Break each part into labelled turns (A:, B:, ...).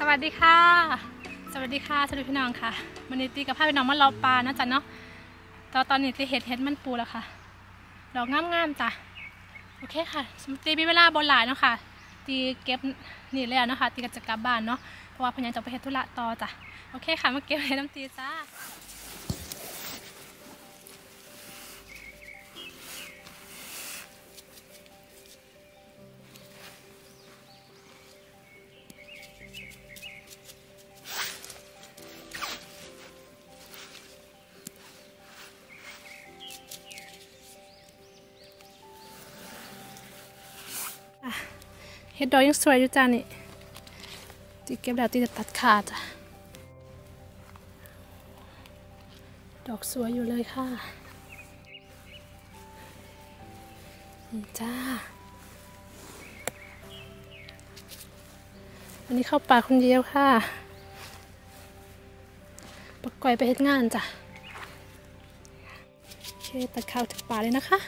A: วัสดีค่ะสวัสดีพี่น้องค่ะวันนี้ตีกับพาพี่น้องมาเลาะปลานะจ๊ะเนาะตอนนี้ตีเห็ดมันปูแล้วค่ะดอกงามๆจ้ะโอเคค่ะตีมีเวลาบนหลายเนาะค่ะตีเก็บนี่แล้วเนาะค่ะตีก็จะกลับบ้านเนาะเพราะว่าพญาจะไปเฮ็ดธุระต่อจ้ะโอเคค่ะมาเก็บเห็ดน้ำตีจ้าเห็ดดอกยังสวยอยู่จ้านี่ตีเก็บแล้วตีจะตัดขาดจ้ะดอกสวยอยู่เลยค่ะนี่จ้าวันนี้เข้าป่าคนเดียวค่ะปักก่อยไปเฮ็ดงานจ้ะโอเคตัดข้าวถึงป่าเลยนะคะ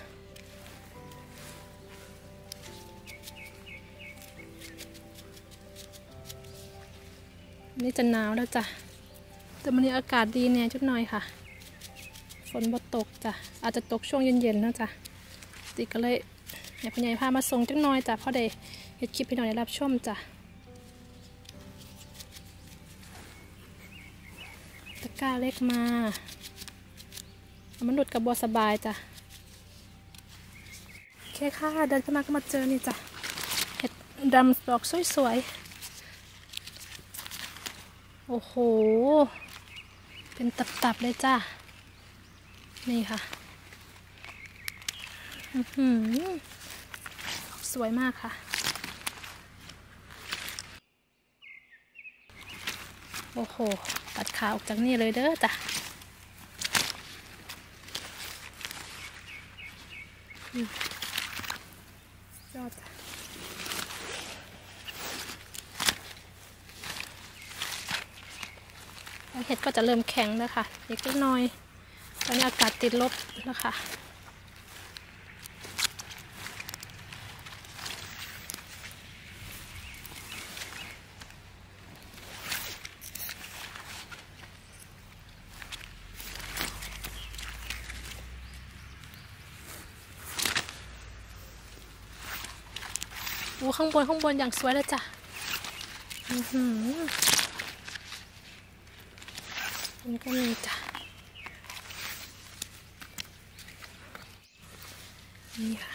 A: นี่จะหนาวแล้วจ้ะแต่วันนี้อากาศดีเนี่ยชุดหน่อยค่ะฝนบ่ตกจ้ะอาจจะตกช่วงเย็นๆนะจ้ะติก็เลยอยากพยายามพามาส่งจักหน่อยจ้ะเพราะได้เฮ็ดคลิปให้หน่อยได้รับชมจ้ะตะกร้าเล็กมามันหลุดกับบัวสบายจ้ะโอเคค่ะเดินเข้ามาก็มาเจอนี่จ้ะเห็ดดำดอกสวยๆโอ้โหเป็นตับๆเลยจ้ะนี่ค่ะสวยมากค่ะโอ้โหตัดขาออกจากนี่เลยเด้อจ้ะยอดจ้ะเห็ดก็จะเริ่มแข็งแล้วค่ะเล็กน้อยตอนนี้อากาศติดลบแล้วค่ะข้างบนอย่างสวยเลยจ้ะมันก็มีจ้ะนี่ค่ะ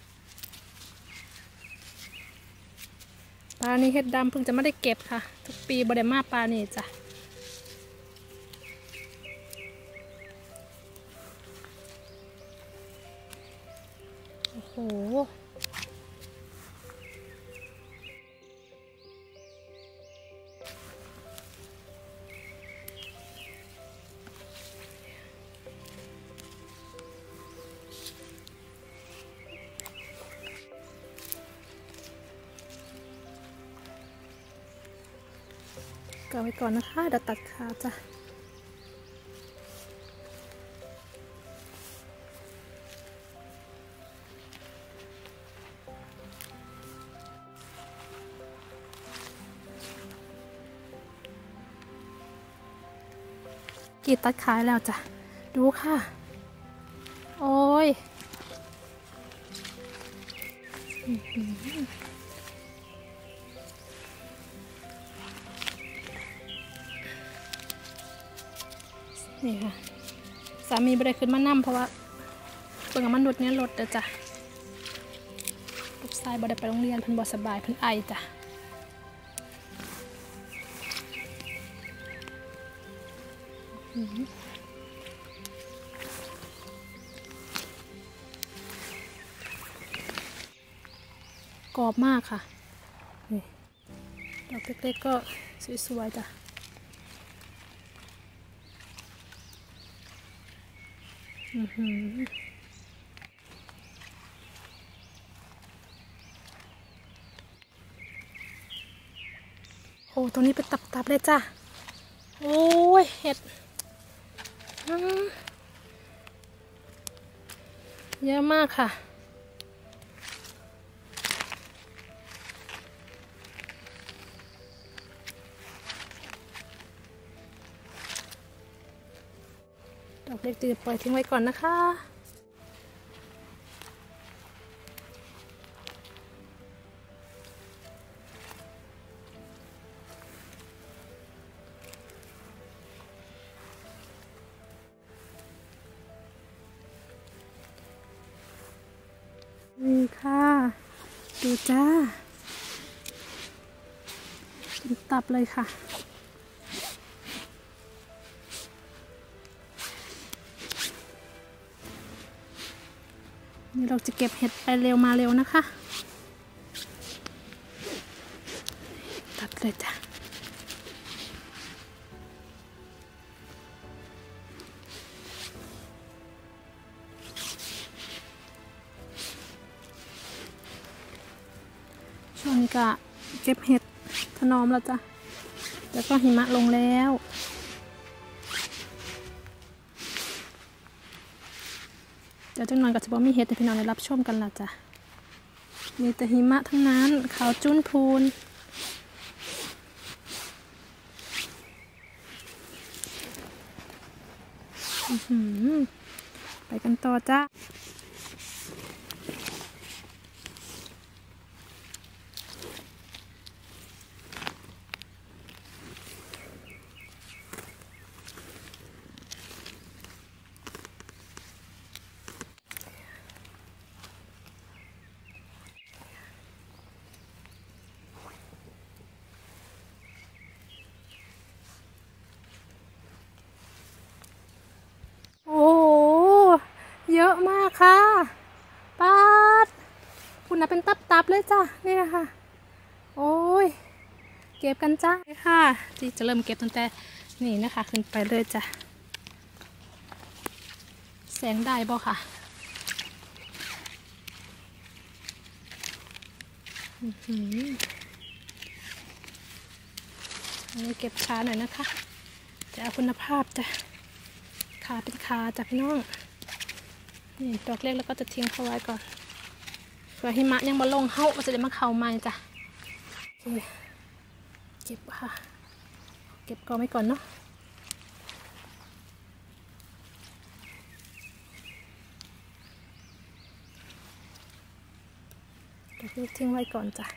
A: ปลานี้เห็ดดำเพิ่งจะไม่ได้เก็บค่ะทุกปีบ่ได้มาปลานี่จ้ะโอ้โหก็ไว้ก่อนนะคะเดี๋ยวตัดขาจ้ะกีดตัดขาแล้วจ้ะดูค่ะโอ้ยนี่ค่ะสามีไม่ได้ขึ้นมานั่งเพราะว่าเปิ่งมันนุดเนี้ยรถเด้อจ้ะลูกชายบ่ได้ไปโรงเรียนเพิ่นบ่สบายเพิ่นไอจ้ะกรอบมากค่ะนี่ดอกเล็กๆก็สวยๆจ้ะโอ้ตรงนี้เป็นตับๆเลยจ้ะโอ้ยเห็ดเยอะมากค่ะ โดอกเล็กตีปล่อยทิ้งไว้ก่อนนะคะนี่ค่ะดูจ้ากินตับเลยค่ะนี่เราจะเก็บเห็ดไปเร็วมาเร็วนะคะตัดเลยจ้ะช่วงนี้ก็เก็บเห็ดถนอมแล้วจ้ะแล้วก็หิมะลงแล้วเดี๋ยวจังหน่อยก็จะบอกมีเห็ดให้พี่น้องได้รับชมกันละจ้ะมีแต่หิมะทั้งนั้นขาวจุ้นพูนไปกันต่อจ้ะเยอะมากค่ะป๊าดคุณน่ะเป็นตับเลยจ้ะนี่นะคะโอ้ยเก็บกันจ้าค่ะที่จะเริ่มเก็บตั้งแต่นี่นะคะขึ้นไปเลยจ้ะแสงได้บ่ค่ะอันนี้เก็บขาหน่อยนะคะจะเอาคุณภาพจ้ะขาเป็นขาจ้ะพี่น้องนี่ดอกเล็กแล้วก็จะทิ้งเขาไว้ก่อนเผื่อหิมะยังบ่ลงเขาจะได้มาเข้าใหม่จ้ะเก็บค่ะเก็บกองไว้ก่อนเนาะดอกเล็กทิ้งไว้ก่อนจ้ะ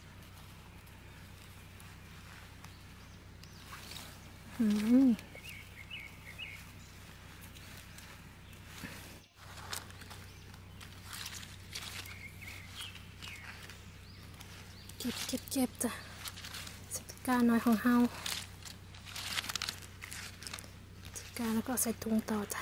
A: เก็บจ้ะสิบกาน้อยของเฮาสิบกาแล้วก็ใส่ถุงต่อจ้ะ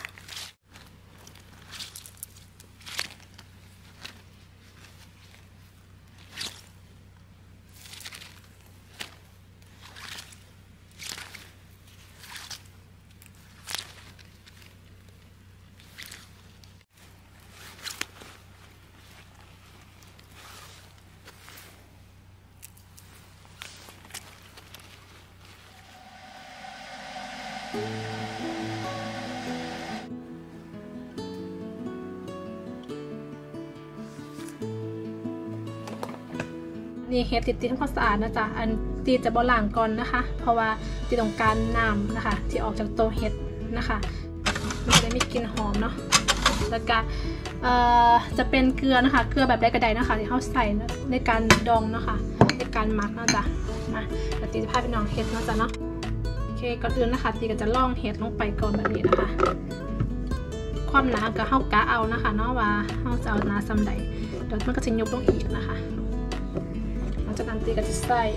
A: นี่เห็ดติดทำความสะอาดนะจ๊ะอันตีจะบ่ล้างก่อนนะคะเพราะว่าตีต้องการน้ำนะคะที่ออกจากตัวเห็ดนะคะมันจะได้มีกลิ่นหอมเนาะแล้วก็จะเป็นเกลือนะคะเกลือแบบได้กระไดนะคะที่เขาใส่ในการดองนะคะในการหมักนะจ๊ะนะแต่ตีจะพาไปน้องเห็ดนะจ๊ะเนาะโอเคก่อนอื่นนะคะตีก็จะล่องเห็ดลงไปก่อนแบบนี้นะคะความหนาก็เข้ากะเอานะคะเนาะว่าเข้าจะเอาหนาซ้ำใดเดี๋ยวมันก็จะยกลงอีกนะคะจากนั้นตีก็จะใส่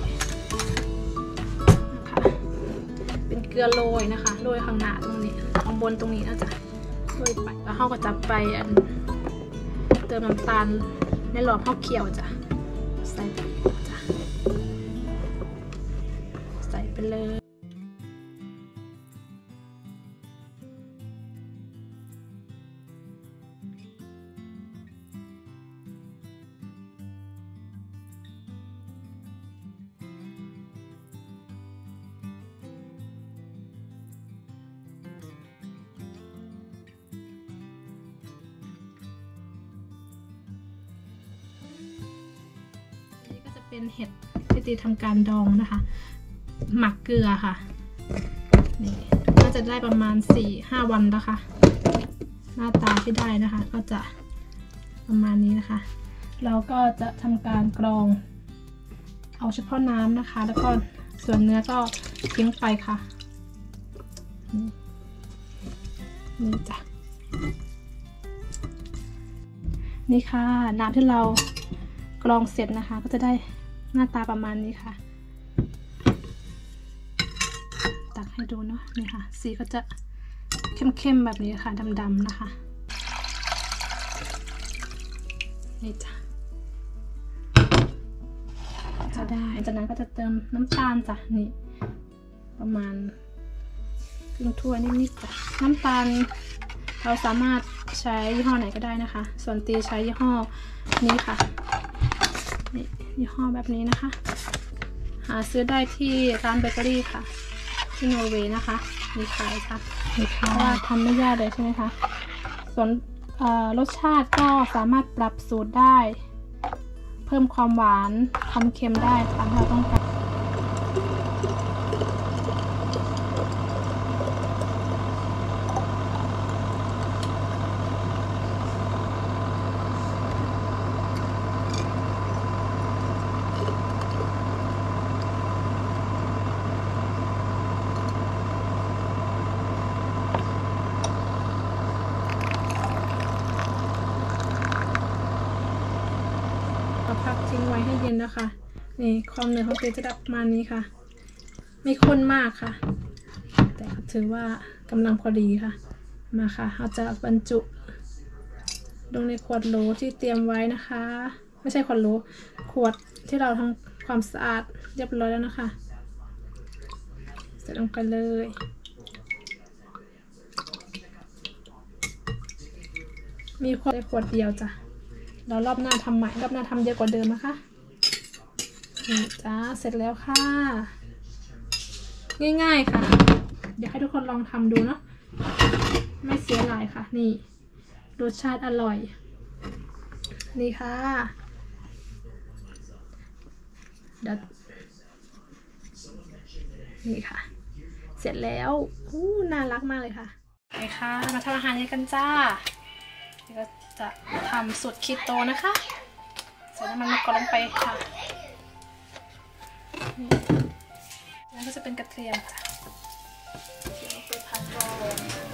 A: นะคะเป็นเกลือโรยนะคะโรยข้างหน้าตรงนี้ข้างบนตรงนี้นะจ๊ะโรยไปแล้วเขาก็จะไปเติมน้ำตาลในหลอดข้าวเคี่ยวจ้ะใส่ไปจ้ะใส่ไปเลย เป็นเห็ดที่ตีทำการดองนะคะหมักเกลือค่ะนี่น่าจะได้ประมาณ 4-5 วันนะคะน้าตาที่ได้นะคะก็จะประมาณนี้นะคะเราก็จะทำการกรองเอาเฉพาะน้ำนะคะแล้วก็ส่วนเนื้อก็ทิ้งไปค่ะนี่จ้ะนี่ค่ะน้ำที่เรากรองเสร็จนะคะก็จะได้หน้าตาประมาณนี้ค่ะตักให้ดูเนาะนี่ค่ะสีก็จะเข้มๆแบบนี้ค่ะดำๆนะคะนี่จ้ะจะได้จากนั้นก็จะเติมน้ำตาลจ้ะนี่ประมาณครึ่งถ้วยนิดๆจ้ะน้ำตาลเราสามารถใช้ยี่ห้อไหนก็ได้นะคะส่วนตีใช้ยี่ห้อนี้ค่ะนี่ยี่ห้อแบบนี้นะคะหาซื้อได้ที่ร้านเบเกอรี่ค่ะที่นอร์เวย์นะคะมีขายค่ะเพราะว่าทำไม่ยากเลยใช่ไหมคะส่วนรสชาติก็สามารถปรับสูตรได้เพิ่มความหวานความเค็มได้ตามที่เราต้องการพักทิ้งไว้ให้เย็นนะคะนี่ความเหนียวของเกลือจะได้ประมาณนี้ค่ะไม่ข้นมากค่ะแต่ถือว่ากำลังพอดีค่ะมาค่ะเราจะบรรจุลงในขวดโหลที่เตรียมไว้นะคะไม่ใช่ขวดโหลขวดที่เราทำความสะอาดเรียบร้อยแล้วนะคะใส่ลงไปเลยมีขวดเดียวจ้ะเรารอบหน้าทำใหม่รอบหน้าทำเยอะกว่าเดิมนะคะนี่จ้าเสร็จแล้วค่ะง่ายๆค่ะเดี๋ยวให้ทุกคนลองทำดูเนาะไม่เสียหลายค่ะนี่รสชาติอร่อยนี่ค่ะเดี๋ยวนี่ค่ะเสร็จแล้วน่ารักมากเลยค่ะไปค่ะมาทำอาหารกันจ้าก็จะทำสูตรคีโตนะคะใส่น้ำมันมะกอกลงไปค่ะแล้วก็จะเป็นกระเทียมค่ะเดี๋ยวไปผัดก่อน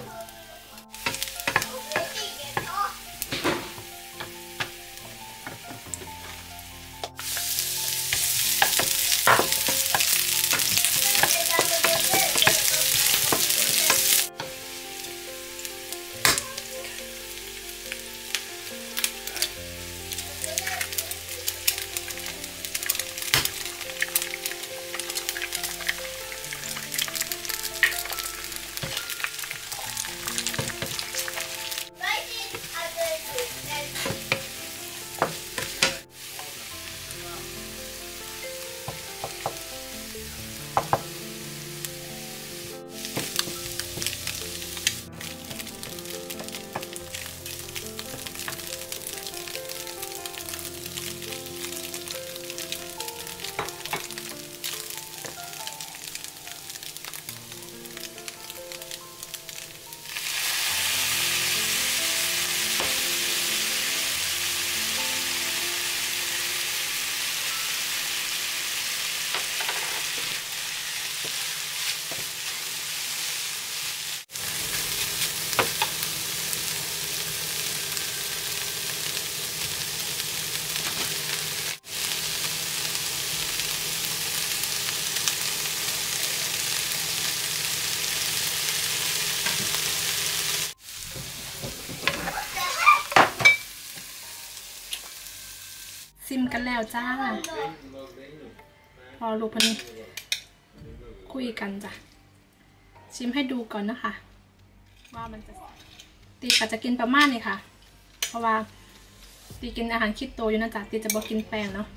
A: ซิมกันแล้วจ้าพอลูกพนี้คุยกันจ้ะชิมให้ดูก่อนนะคะว่ามันจะตีก็จะกินประมาณนี้ค่ะเพราะว่าตีกินอาหารคีโตอยู่นะจ๊ะตีจะบอกกินแป้งเนาะ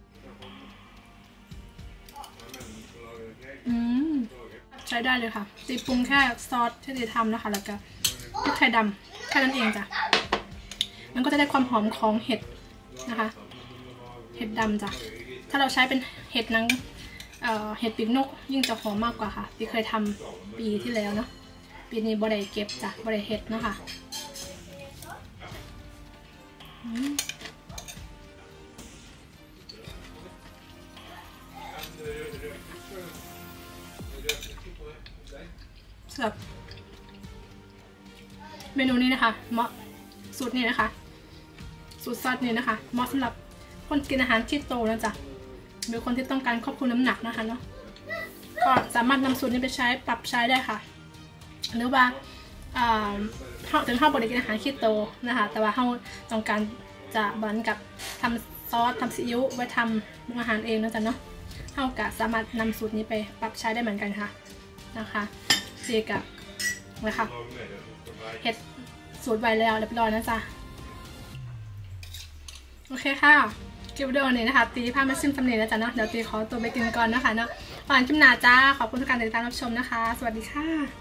A: ใช้ได้เลยค่ะตีปรุงแค่ซอสที่ตีทำนะคะแล้วก็พริกไทยดำแค่นั้นเองจ้ะมันก็จะได้ความหอมของเห็ดนะคะเห็ดดำจ้ะถ้าเราใช้เป็นเห็ดนังเห็ดปีกนกยิ่งจะหอมมากกว่าค่ะที่เคยทำปีที่แล้วเนาะปีนี้บ่ได้เก็บจ้ะบ่ได้เห็ดนะคะสำหรับเมนูนี้นะคะเหมาะสูตรนี้นะคะสูตรซอสนี้นะคะเหมาะสำหรับคนกินอาหารคีโตนะจ๊ะหรือคนที่ต้องการควบคุมน้ำหนักนะคะเนาะก็สามารถนำสูตรนี้ไปใช้ปรับใช้ได้ค่ะหรือว่าถึงเราบริกินอาหารคีโตนะคะแต่ว่าเราต้องการจะเหมือนกับทำซอสทำซีอิ๊วไว้ทำอาหารเองนะจ๊ะเนาะเราก็สามารถนำสูตรนี้ไปปรับใช้ได้เหมือนกันค่ะนะคะเจกับนะคะเห็ดสูตรไว้แล้วเรียบร้อยนะจ๊ะโอเคค่ะคลิปวิดีโอนี้นะคะตีพามาชิมสำเนียงนะจ๊ะเนาะเดี๋ยวตีขอตัวไปกินก่อนนะคะเนาะก่อนคลิปหน้าจ้าขอบคุณทุกการติดตามรับชมนะคะสวัสดีค่ะ